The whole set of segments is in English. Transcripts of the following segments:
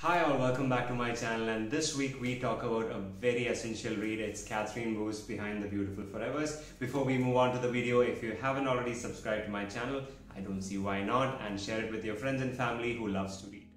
Hi all, welcome back to my channel, and this week we talk about a very essential read. It's Katherine Boo's Behind the Beautiful Forevers. Before we move on to the video, if you haven't already subscribed to my channel, I don't see why not, and share it with your friends and family who loves to read.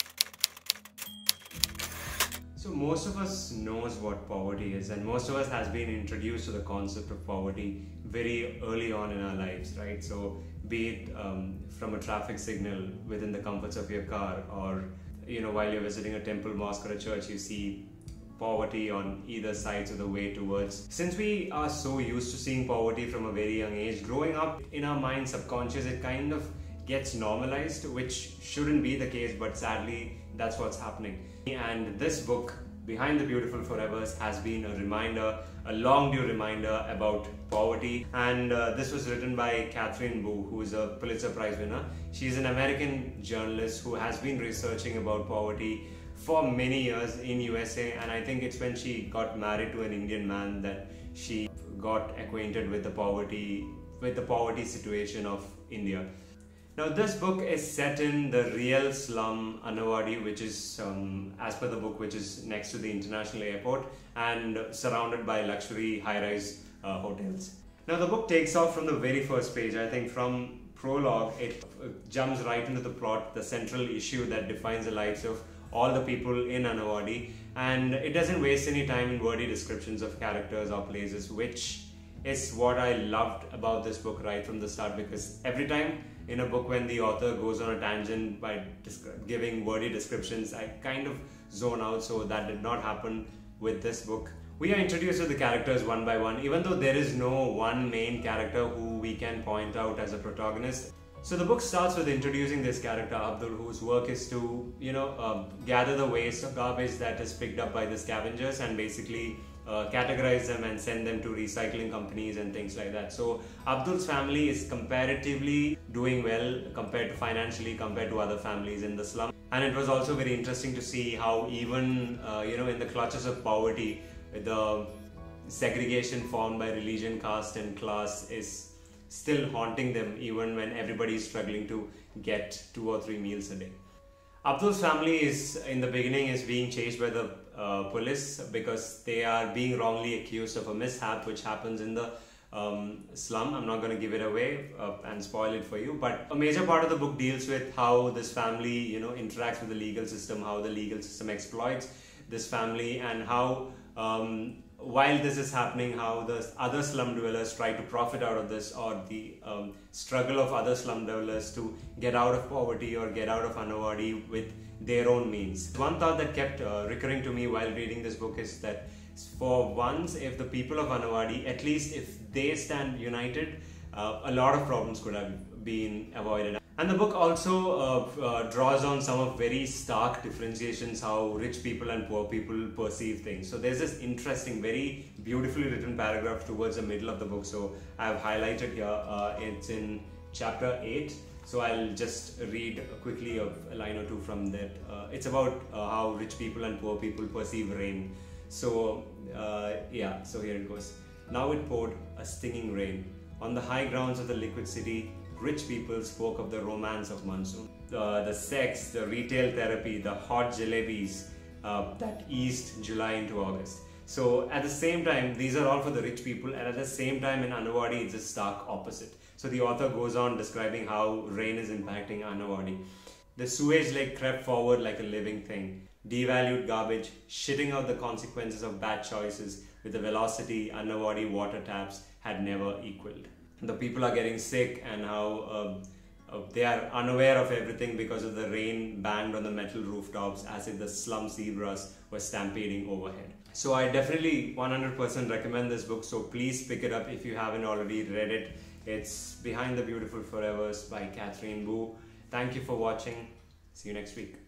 So most of us knows what poverty is, and most of us has been introduced to the concept of poverty very early on in our lives, right? So be it from a traffic signal within the comforts of your car, or while you're visiting a temple, mosque or a church, you see poverty on either sides of the way towards. Since we are so used to seeing poverty from a very young age, growing up in our mind, subconscious, it kind of gets normalized, which shouldn't be the case, but sadly that's what's happening. And this book, Behind the Beautiful Forevers, has been a reminder, a long due reminder about poverty. And this was written by Katherine Boo, who is a Pulitzer Prize winner. She's an American journalist who has been researching about poverty for many years in USA, and I think it's when she got married to an Indian man that she got acquainted with the poverty situation of India. Now this book is set in the real slum Annavadi, which is, as per the book, which is next to the international airport and surrounded by luxury high-rise hotels. Now the book takes off from the very first page. I think from prologue it jumps right into the plot, the central issue that defines the lives of all the people in Annavadi, and it doesn't waste any time in wordy descriptions of characters or places, which is what I loved about this book right from the start, because every time in a book when the author goes on a tangent by giving wordy descriptions, I kind of zone out, so that did not happen with this book. We are introduced to the characters one by one, even though there is no one main character who we can point out as a protagonist. So the book starts with introducing this character, Abdul, whose work is to, gather the waste of garbage that is picked up by the scavengers and basically categorize them and send them to recycling companies and things like that. So Abdul's family is comparatively doing well financially compared to other families in the slum. And it was also very interesting to see how even in the clutches of poverty, the segregation formed by religion, caste and class is still haunting them, even when everybody is struggling to get 2 or 3 meals a day. Abdul's family is, in the beginning, is being chased by the police because they are being wrongly accused of a mishap which happens in the slum. I'm not going to give it away and spoil it for you, but a major part of the book deals with how this family interacts with the legal system, how the legal system exploits this family, and how while this is happening, how the other slum dwellers try to profit out of this, or the struggle of other slum dwellers to get out of poverty or get out of Annavadi with their own means. One thought that kept recurring to me while reading this book is that for once, if the people of Annavadi, at least if they stand united, a lot of problems could have been avoided. And the book also draws on some of very stark differentiations how rich people and poor people perceive things. So there's this interesting, very beautifully written paragraph towards the middle of the book. So I've highlighted here, it's in chapter 8. So I'll just read quickly a line or two from that. It's about how rich people and poor people perceive rain. So so here it goes. Now it poured a stinging rain. On the high grounds of the liquid city, rich people spoke of the romance of monsoon, the sex, the retail therapy, the hot jalebis that eased July into August. So at the same time, these are all for the rich people, and at the same time in Annavadi, it's a stark opposite. So the author goes on describing how rain is impacting Annavadi. The sewage lake crept forward like a living thing, devalued garbage, shitting out the consequences of bad choices with a velocity Annavadi water taps had never equaled. The people are getting sick, and how they are unaware of everything because of the rain banged on the metal rooftops as if the slum zebras were stampeding overhead. So I definitely 100% recommend this book, so please pick it up if you haven't already read it. It's Behind the Beautiful Forevers by Katherine Boo. Thank you for watching. See you next week.